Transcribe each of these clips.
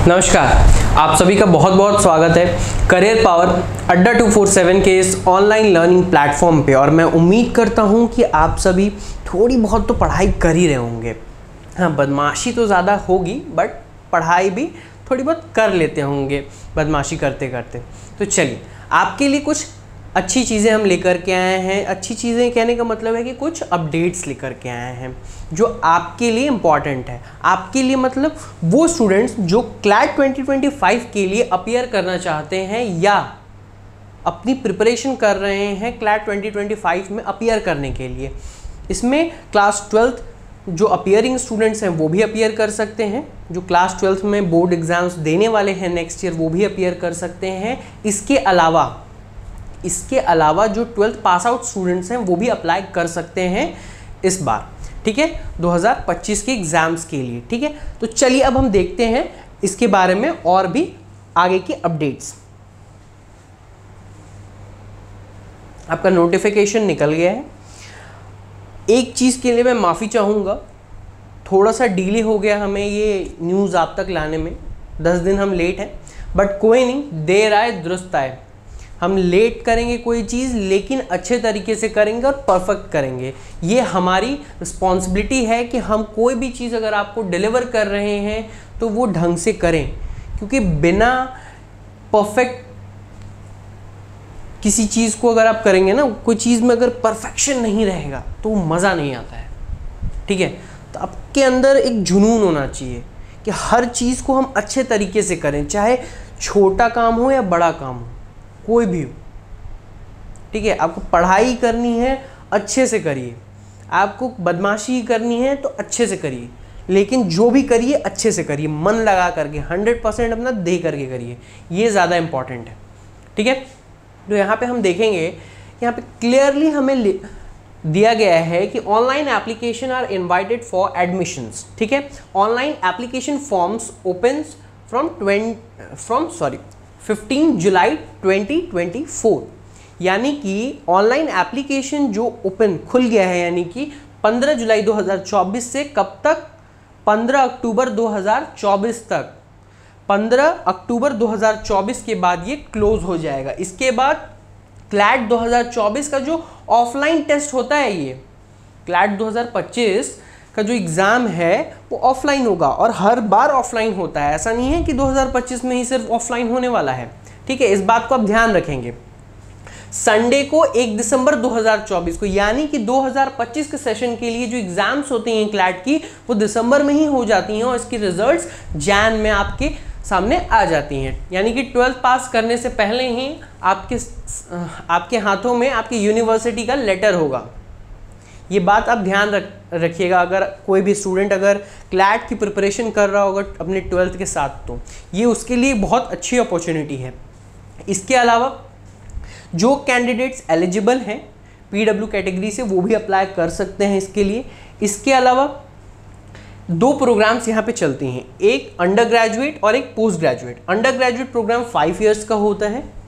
नमस्कार, आप सभी का बहुत बहुत स्वागत है करियर पावर अड्डा 247 के इस ऑनलाइन लर्निंग प्लेटफॉर्म पे। और मैं उम्मीद करता हूँ कि आप सभी थोड़ी बहुत तो पढ़ाई कर ही रहे होंगे। हाँ, बदमाशी तो ज़्यादा होगी बट पढ़ाई भी थोड़ी बहुत कर लेते होंगे बदमाशी करते करते। तो चलिए, आपके लिए कुछ अच्छी चीज़ें हम लेकर के आए हैं। अच्छी चीज़ें कहने का मतलब है कि कुछ अपडेट्स लेकर के आए हैं जो आपके लिए इम्पॉर्टेंट है। आपके लिए मतलब वो स्टूडेंट्स जो क्लैट 2025 के लिए अपीयर करना चाहते हैं या अपनी प्रिपरेशन कर रहे हैं क्लैट 2025 में अपीयर करने के लिए। इसमें क्लास 12th जो अपीयरिंग स्टूडेंट्स हैं वो भी अपीयर कर सकते हैं, जो क्लास 12th में बोर्ड एग्ज़ाम्स देने वाले हैं नेक्स्ट ईयर वो भी अपीयर कर सकते हैं। इसके अलावा जो 12th पास आउट स्टूडेंट्स हैं वो भी अप्लाई कर सकते हैं इस बार, ठीक है, 2025 के एग्ज़ाम्स के लिए। ठीक है, तो चलिए अब हम देखते हैं इसके बारे में और भी आगे की अपडेट्स। आपका नोटिफिकेशन निकल गया है। एक चीज़ के लिए मैं माफ़ी चाहूँगा, थोड़ा सा डिले हो गया हमें ये न्यूज़ आप तक लाने में, 10 दिन हम लेट हैं, बट कोई नहीं, देर आए दुरुस्त आए। हम लेट करेंगे कोई चीज़ लेकिन अच्छे तरीके से करेंगे और परफेक्ट करेंगे। ये हमारी रिस्पॉन्सिबिलिटी है कि हम कोई भी चीज़ अगर आपको डिलीवर कर रहे हैं तो वो ढंग से करें, क्योंकि बिना परफेक्ट किसी चीज़ को अगर आप करेंगे ना, कोई चीज़ में अगर परफेक्शन नहीं रहेगा तो मज़ा नहीं आता है। ठीक है, तो आपके अंदर एक जुनून होना चाहिए कि हर चीज़ को हम अच्छे तरीके से करें, चाहे छोटा काम हो या बड़ा काम हो, कोई भी हो। ठीक है, आपको पढ़ाई करनी है अच्छे से करिए, आपको बदमाशी करनी है तो अच्छे से करिए, लेकिन जो भी करिए अच्छे से करिए, मन लगा करके 100% अपना दे करके करिए, ये ज़्यादा इंपॉर्टेंट है। ठीक है, तो यहाँ पे हम देखेंगे, यहाँ पे क्लियरली हमें दिया गया है कि online application are invited for admissions. ठीक है, online application forms opens from 15 July 2024, यानी कि ऑनलाइन एप्लीकेशन जो ओपन खुल गया है, यानी कि 15 जुलाई 2024 से कब तक, 15 अक्टूबर 2024 तक। 15 अक्टूबर 2024 के बाद ये क्लोज हो जाएगा। इसके बाद क्लैट 2024 का जो ऑफलाइन टेस्ट होता है, ये क्लैट 2025 का जो एग्ज़ाम है वो ऑफलाइन होगा, और हर बार ऑफलाइन होता है। ऐसा नहीं है कि 2025 में ही सिर्फ ऑफलाइन होने वाला है। ठीक है, इस बात को आप ध्यान रखेंगे। संडे को 1 दिसंबर 2024 को, यानी कि 2025 के सेशन के लिए जो एग्ज़ाम्स होते हैं क्लैट की, वो दिसंबर में ही हो जाती हैं और इसकी रिजल्ट्स जैन में आपके सामने आ जाती हैं। यानी कि 12th पास करने से पहले ही आपके हाथों में आपकी यूनिवर्सिटी का लेटर होगा। ये बात आप ध्यान रखिएगा। अगर कोई भी स्टूडेंट अगर क्लैट की प्रिपरेशन कर रहा होगा अपने 12th के साथ, तो ये उसके लिए बहुत अच्छी अपॉर्चुनिटी है। इसके अलावा जो कैंडिडेट्स एलिजिबल हैं पीडब्ल्यू कैटेगरी से, वो भी अप्लाई कर सकते हैं इसके लिए। इसके अलावा 2 प्रोग्राम्स यहाँ पे चलती हैं, एक अंडर ग्रेजुएट और एक post graduate. Under graduate program 5 years का होता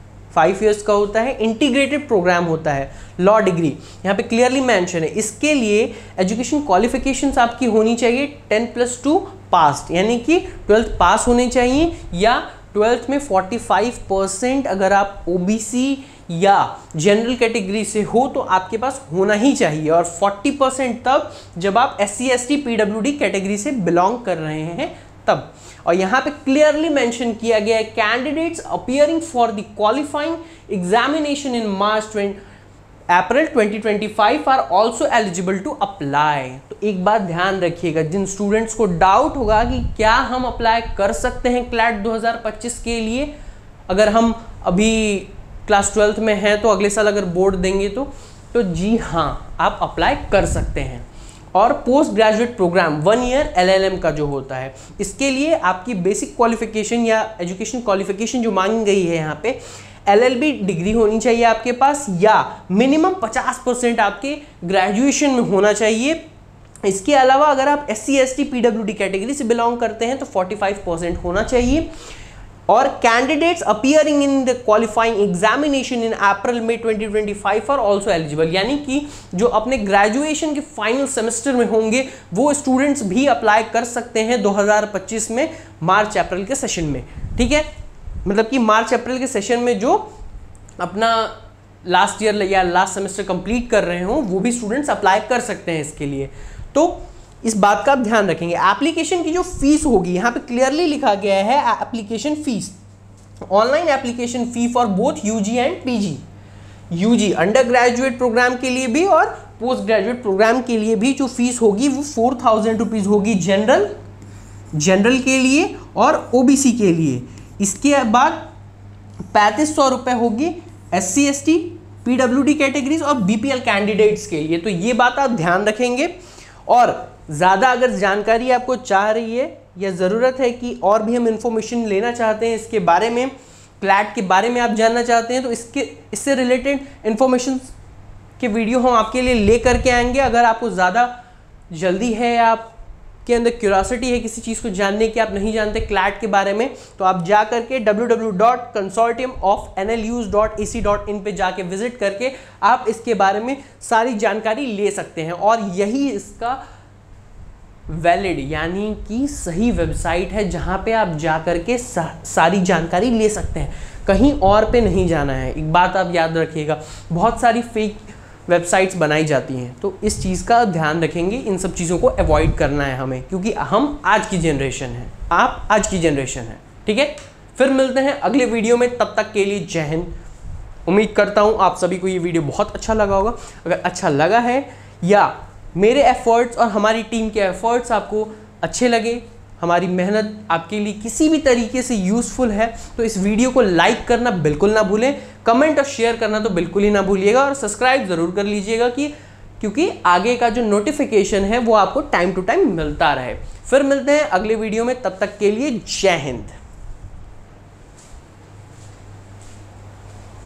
है, इंटीग्रेटेड प्रोग्राम होता है, लॉ डिग्री यहाँ पे क्लियरली मेंशन है। इसके लिए एजुकेशन क्वालिफिकेशंस आपकी होनी चाहिए 10+2 पास, यानी कि 12th पास होने चाहिए, या 12th में 45% अगर आप ओबीसी या जनरल कैटेगरी से हो तो आपके पास होना ही चाहिए, और 40% तब जब आप SC ST PWD कैटेगरी से बिलोंग कर रहे हैं तब। और यहाँ पे क्लियरली मेंशन किया गया है, candidates appearing for the qualifying examination in April 2025 are also eligible to apply. तो एक बात ध्यान रखिएगा, जिन स्टूडेंट्स को डाउट होगा कि क्या हम अप्लाई कर सकते हैं क्लैट 2025 के लिए, अगर हम अभी क्लास 12th में हैं तो अगले साल अगर बोर्ड देंगे तो जी हाँ, आप अप्लाई कर सकते हैं। और post graduate program 1 year LLM का जो होता है, इसके लिए आपकी बेसिक क्वालिफिकेशन या एजुकेशन क्वालिफिकेशन जो मांगी गई है यहाँ पे, LLB डिग्री होनी चाहिए आपके पास, या मिनिमम 50% आपके ग्रेजुएशन में होना चाहिए। इसके अलावा अगर आप SC ST PWD कैटेगरी से बिलोंग करते हैं तो 45% होना चाहिए। और candidates appearing in the qualifying examination in April में 2025 आर ऑल्सो एलिजिबल, यानी कि जो अपने ग्रेजुएशन के फाइनल सेमेस्टर में होंगे वो स्टूडेंट्स भी अप्लाई कर सकते हैं 2025 में मार्च अप्रैल के सेशन में। ठीक है, मतलब कि मार्च अप्रैल के सेशन में जो अपना लास्ट ईयर या लास्ट सेमेस्टर कंप्लीट कर रहे हो वो भी स्टूडेंट्स अप्लाई कर सकते हैं इसके लिए। तो इस बात का आप ध्यान रखेंगे। एप्लीकेशन की जो फीस होगी यहाँ पे क्लियरली लिखा गया है application fees, online application fee for both UG and PG. UG under graduate program के लिए भी और पोस्ट ग्रेजुएट प्रोग्राम के लिए भी जो फीस होगी वो 4000 रुपीज़ होगी जनरल के लिए और ओबीसी के लिए। इसके बाद 3500 रुपये होगी SC ST PWD कैटेगरीज और BPL कैंडिडेट्स के लिए। तो ये बात आप ध्यान रखेंगे। और ज़्यादा अगर जानकारी आपको चाह रही है या ज़रूरत है कि और भी हम इंफॉर्मेशन लेना चाहते हैं इसके बारे में, क्लैट के बारे में आप जानना चाहते हैं, तो इससे रिलेटेड इंफॉर्मेशन के वीडियो हम आपके लिए ले करके आएंगे। अगर आपको ज़्यादा जल्दी है या आपके अंदर क्यूरियोसिटी है किसी चीज़ को जानने की, आप नहीं जानते क्लैट के बारे में, तो आप जा करके www.consortiumofnlus.ac.in पे जाके विजिट करके आप इसके बारे में सारी जानकारी ले सकते हैं। और यही इसका वैलिड यानी कि सही वेबसाइट है जहां पे आप जा करके सारी जानकारी ले सकते हैं, कहीं और पे नहीं जाना है। एक बात आप याद रखिएगा, बहुत सारी फेक वेबसाइट्स बनाई जाती हैं, तो इस चीज़ का ध्यान रखेंगे, इन सब चीज़ों को अवॉइड करना है हमें, क्योंकि हम आज की जनरेशन है, आप आज की जनरेशन है। ठीक है, फिर मिलते हैं अगले वीडियो में, तब तक के लिए जय हिंद। उम्मीद करता हूँ आप सभी को ये वीडियो बहुत अच्छा लगा होगा। अगर अच्छा लगा है या मेरे एफर्ट्स और हमारी टीम के एफर्ट्स आपको अच्छे लगे, हमारी मेहनत आपके लिए किसी भी तरीके से यूज़फुल है, तो इस वीडियो को लाइक करना बिल्कुल ना भूलें, कमेंट और शेयर करना तो बिल्कुल ही ना भूलिएगा, और सब्सक्राइब ज़रूर कर लीजिएगा क्योंकि आगे का जो नोटिफिकेशन है वो आपको टाइम टू टाइम मिलता रहे। फिर मिलते हैं अगले वीडियो में, तब तक के लिए जय हिंद।